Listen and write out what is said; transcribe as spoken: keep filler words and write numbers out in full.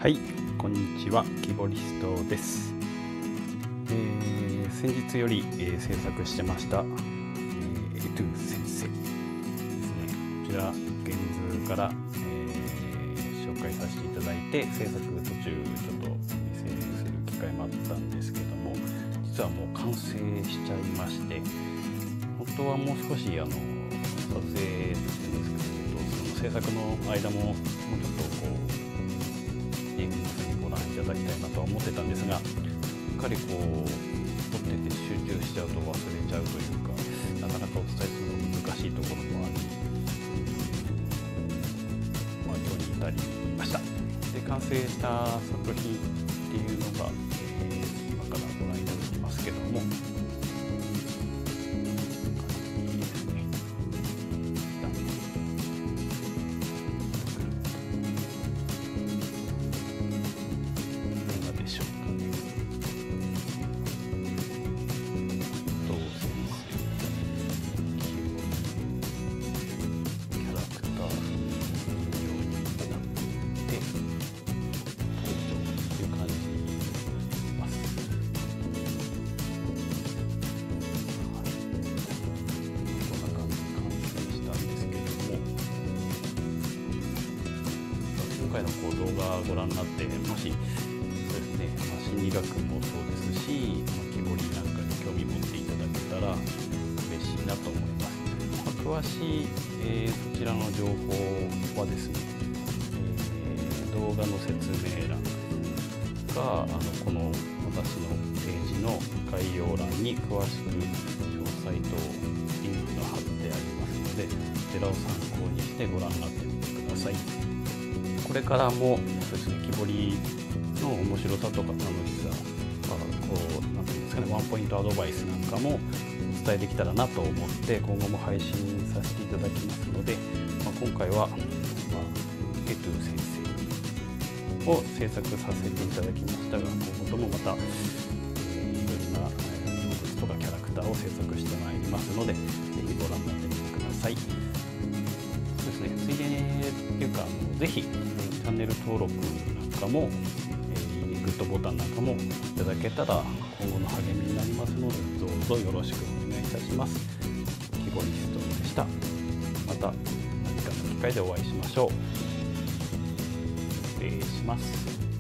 はい、こんにちは、キボリストです。えー、先日より、えー、制作してました、えー、エトゥ先生ですね。こちら現図から、えー、紹介させていただいて、制作途中ちょっとお見せする機会もあったんですけども、実はもう完成しちゃいまして、本当はもう少しあの撮影ですけど、その制作の間ももうちょっとこうご覧いただきたいなとは思ってたんですが、うっかりこう撮ってて集中しちゃうと忘れちゃうというか、なかなかお伝えするの難しいところもあり、まあ、今日に至りました。で、完成した作品っていうのが、えー、今からご覧いただきますけども、今回のこう動画をご覧になって、もしそうですね、まあ、心理学もそうですし、まあ、木彫りなんかに興味持っていただけたら嬉しいなと思います。まあ、詳しい、えー、そちらの情報はですね、えー、動画の説明欄か、あのこの私のページの概要欄に詳しく詳細とリンクが貼ってありますので、こちらを参考にしてご覧になってみてください。これからもそうですね、木彫りの面白さとか楽しさ、こうなんていうんですかね、ワンポイントアドバイスなんかもお伝えできたらなと思って今後も配信させていただきますので、まあ、今回は、まあ、エトゥ先生を制作させていただきましたが、今後ともまた、えー、いろんな動物とかキャラクターを制作してまいりますので、ぜひご覧になってみてください。そうですね、ついでにっていうか、あのぜひチャンネル登録なんかも、えー、グッドボタンなんかもいただけたら今後の励みになりますので、どうぞよろしくお願いいたします。キボリストでした。また何かの機会でお会いしましょう。失礼します。